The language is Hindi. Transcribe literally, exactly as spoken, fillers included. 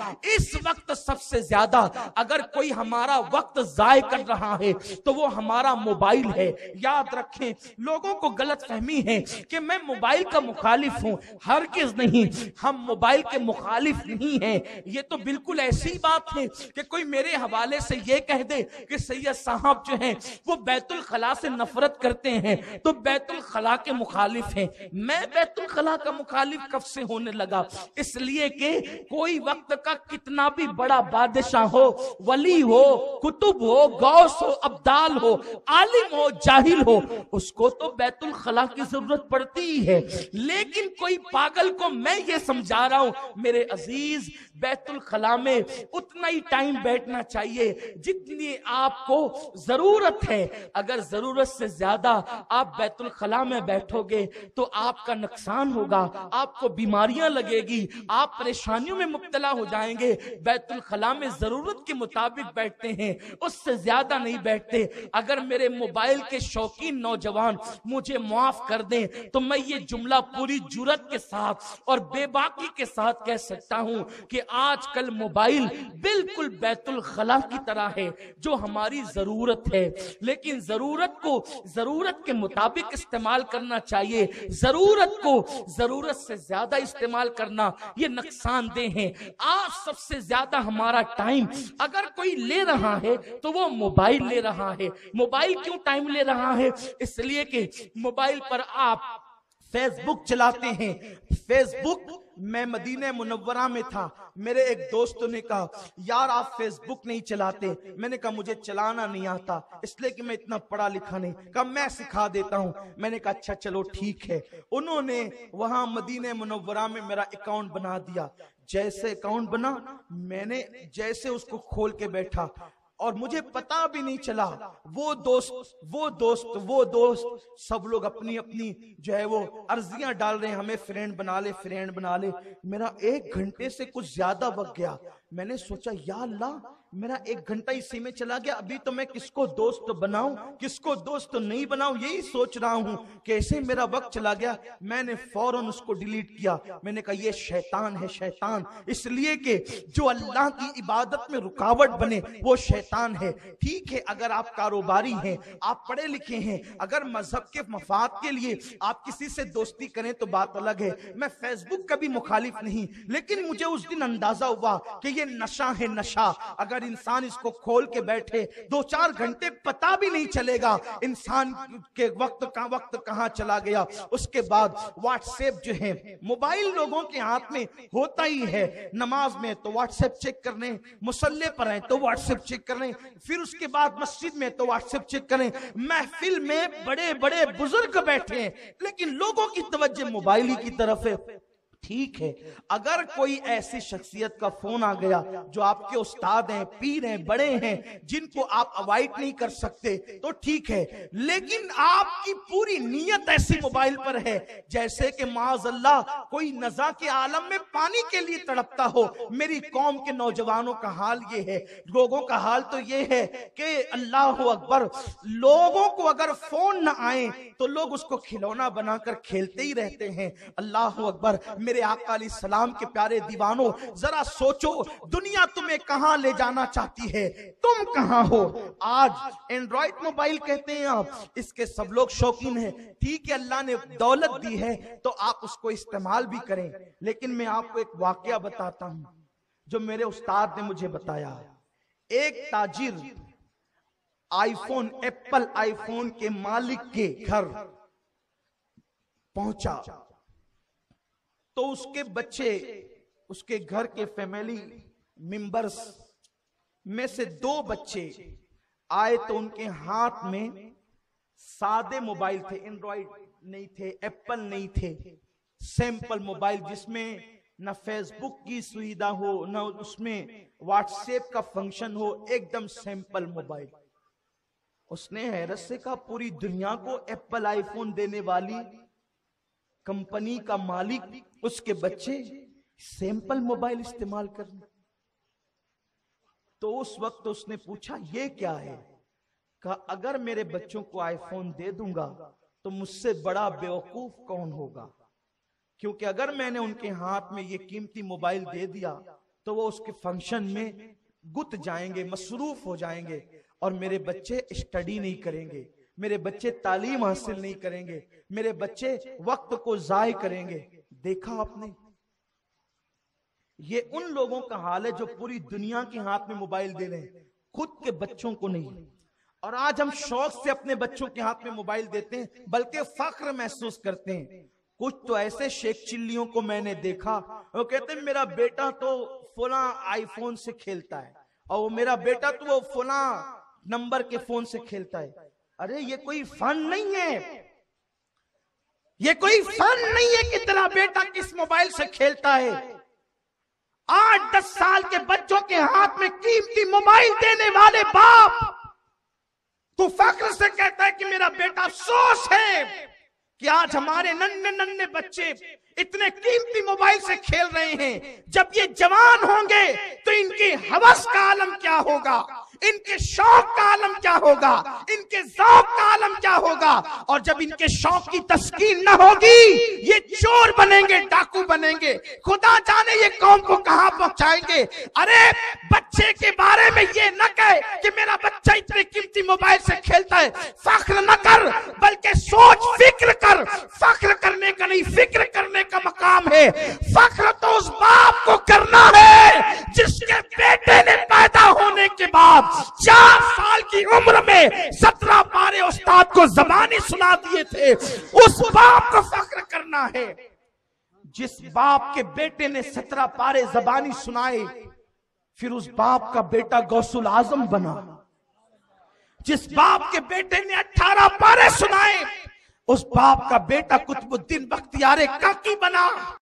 इस वक्त सबसे ज्यादा अगर कोई हमारा वक्त जाय कर रहा है तो वो हमारा मोबाइल है। याद रखें, लोगों को गलत फहमी है कि मैं मोबाइल का मुखालिफ हूं। हरगिज़ नहीं, हम मोबाइल के मुखालिफ नहीं हैं। ये तो बिल्कुल ऐसी बात है कि कोई मेरे हवाले से ये कह दे कि सैयद साहब जो हैं वो बैतुल खला से नफरत करते हैं तो बैतुल खला के मुखालिफ हैं। मैं बैतुल खला का मुखालिफ कब से होने लगा? इसलिए कि कोई वक्त का कितना भी बड़ा बादशाह हो, वली हो, कुतुब हो, गौस हो, अब्दाल हो, आलिम हो, जाहिल हो, उसको तो बैतुल खला की जरूरत पड़ती ही है। लेकिन कोई पागल को मैं ये समझा रहा हूं मेरे अजीज, बैतुल खला में उतना ही टाइम बैठना चाहिए जितनी आपको जरूरत है। अगर जरूरत से ज्यादा आप बैतुल खला में बैठोगे तो आपका नुकसान होगा, आपको बीमारियां लगेगी, आप परेशानियों में मुब्तला हो जाएंगे। बैतुल खला में जरूरत के मुताबिक बैठते हैं, उससे ज्यादा नहीं बैठते। अगर मेरे मोबाइल के शौकीन नौजवान मुझे माफ कर दें तो मैं ये जुमला पूरी जुर्रत के साथ और बेबाकी के साथ कह सकता हूं कि आजकल मोबाइल बिल्कुल बैतुल खला की तरह है जो हमारी जरूरत है। लेकिन जरूरत को जरूरत के मुताबिक इस्तेमाल करना चाहिए। जरूरत को जरूरत से ज्यादा इस्तेमाल करना ये नुकसानदेह है। आज सबसे ज्यादा हमारा टाइम अगर कोई ले रहा है तो वो मोबाइल ले रहा है। मोबाइल क्यों टाइम ले रहा है? इसलिए कि मोबाइल पर आप फेसबुक चलाते हैं। फेसबुक, मैं मदीने मुनव्वरा में था, मेरे एक दोस्त ने कहा यार आप फेसबुक नहीं चलाते। मैंने कहा मुझे चलाना नहीं आता, इसलिए कि मैं इतना पढ़ा लिखा नहीं। कहा मैं सिखा देता हूं। मैंने कहा अच्छा चलो ठीक है। उन्होंने वहां मदीने मुनव्वरा में मेरा अकाउंट बना दिया। जैसे अकाउंट बना, मैंने जैसे उसको खोल के बैठा और मुझे पता भी नहीं चला वो दोस्त वो दोस्त वो दोस्त सब लोग अपनी अपनी जो है वो अर्जियां डाल रहे हैं, हमें फ्रेंड बना ले फ्रेंड बना ले। मेरा एक घंटे से कुछ ज्यादा वक्त गया। मैंने सोचा या अल्लाह, मेरा एक घंटा इसी में चला गया। अभी तो मैं किसको दोस्त बनाऊं, किसको दोस्त नहीं बनाऊं, यही सोच रहा हूं। कैसे मेरा वक्त चला गया। मैंने फौरन उसको डिलीट किया। मैंने कहा ये शैतान है, शैतान। इसलिए कि जो अल्लाह की इबादत में रुकावट बने वो शैतान है। ठीक है, अगर आप कारोबारी हैं, आप पढ़े लिखे हैं, अगर मजहब के मफाद के लिए आप किसी से दोस्ती करें तो बात अलग है। मैं फेसबुक का भी मुखालिफ नहीं, लेकिन मुझे उस दिन अंदाजा हुआ कि ये नशा है, नशा। अगर इंसान इसको खोल के बैठे दो चार घंटे पता भी नहीं चलेगा इंसान के वक्त का वक्त कहां चला गया। उसके बाद व्हाट्सएप जो है, मोबाइल लोगों के हाथ में होता ही है। नमाज में तो व्हाट्सएप चेक करने, मुसल्ले पर हैं तो व्हाट्सएप चेक करने, फिर उसके बाद मस्जिद में तो व्हाट्सएप चेक करें, महफिल में बड़े बड़े बुजुर्ग बैठे हैं लेकिन लोगों की तवज्जो मोबाइल ही की तरफ है। ठीक है, अगर कोई ऐसी शख्सियत का फोन आ गया जो आपके उस्ताद हैं, पीर हैं, बड़े हैं, जिनको आप अवॉइड नहीं कर सकते तो ठीक है। लेकिन आपकी पूरी नीयत ऐसी मोबाइल पर है जैसे कि माज़अल्लाह कोई नज़ा के आलम में पानी के लिए तड़पता हो। मेरी कौम के नौजवानों का हाल ये है, लोगों का हाल तो ये है कि अल्लाह अकबर, लोगों को अगर फोन ना आए तो लोग उसको खिलौना बनाकर खेलते ही रहते हैं। अल्लाह अकबर। मेरे आका अलैहि सलाम के प्यारे दीवानों, जरा सोचो दुनिया तुम्हें कहां ले जाना चाहती है, तुम कहां हो। आज एंड्रॉइड मोबाइल कहते हैं आप, इसके सब लोग शौकीन हैं। ठीक है, अल्लाह ने दौलत दी है तो आप उसको इस्तेमाल भी करें। लेकिन मैं आपको एक वाकया बताता हूं जो मेरे उस्ताद ने मुझे बताया। एक ताजिर आईफोन, एप्पल आईफोन के मालिक के घर पहुंचा तो उसके बच्चे, उसके घर के फैमिली मेंबर्स में से दो बच्चे आए तो उनके हाथ में सादे मोबाइल थे, एंड्रॉइड नहीं थे, एप्पल नहीं थे, सैंपल मोबाइल जिसमें न फेसबुक की सुविधा हो, न उसमें व्हाट्सएप का फंक्शन हो, एकदम सैंपल मोबाइल। उसने हैरत से कहा पूरी दुनिया को एप्पल आईफोन देने वाली कंपनी का मालिक, उसके बच्चे सैंपल मोबाइल इस्तेमाल करने। तो उस वक्त उसने पूछा ये क्या है? कहा अगर मेरे बच्चों को आईफोन दे दूंगा तो मुझसे बड़ा बेवकूफ कौन होगा, क्योंकि अगर मैंने उनके हाथ में ये कीमती मोबाइल दे दिया तो वो उसके फंक्शन में गुत जाएंगे, मसरूफ हो जाएंगे, और मेरे बच्चे स्टडी नहीं करेंगे, मेरे बच्चे तालीम हासिल नहीं करेंगे, मेरे बच्चे वक्त को जाय करेंगे। देखा आपने, ये उन लोगों का हाल है जो पूरी दुनिया के हाथ में मोबाइल दे रहे हैं, खुद के बच्चों को नहीं। और आज हम शौक से अपने बच्चों के हाथ में मोबाइल देते हैं, बल्कि फख्र महसूस करते हैं। कुछ तो ऐसे शेख चिल्लियों को मैंने देखा, वो कहते हैं मेरा बेटा तो फला आईफोन से खेलता है, और वो मेरा बेटा तो वो फला नंबर के फोन से खेलता है। अरे ये कोई फन नहीं है, ये कोई फन नहीं है कि तेरा बेटा किस मोबाइल से खेलता है। आठ दस साल के बच्चों के हाथ में कीमती मोबाइल देने वाले बाप, तू फख्र से कहता है कि मेरा बेटा अफसोस है कि आज हमारे नन्हे नन्हे बच्चे इतने कीमती मोबाइल से खेल रहे हैं। जब ये जवान होंगे तो इनकी हवस का आलम क्या होगा, इनके शौक का आलम क्या होगा, इनके ज़ौक़ का आलम क्या होगा। और जब इनके शौक की तस्कीन न होगी, ये चोर बनेंगे, डाकू बनेंगे, खुदा जाने ये कौम को कहां पहुंचाएंगे। अरे बच्चे के बारे में ये न कहे कि मेरा बच्चा इतने कीमती मोबाइल से खेलता है, फख्र न कर, बल्कि सोच फिक्र कर। फख्र करने का नहीं, फिक्र करने का मकाम है। फख्र तो उस बाप को करना है जिसके बेटे ने पैदा होने के बाद चार साल की उम्र में सत्रह पारे उस्ताद को ज़बानी सुना दिए थे। उस बाप को फख्र करना है जिस बाप के बेटे ने सत्रह पारे ज़बानी सुनाए, फिर उस बाप का बेटा गौसुल आजम बना। जिस बाप के बेटे ने अठारह पारे सुनाए, उस बाप का बेटा कुतुबुद्दीन बख्तियार काकी बना।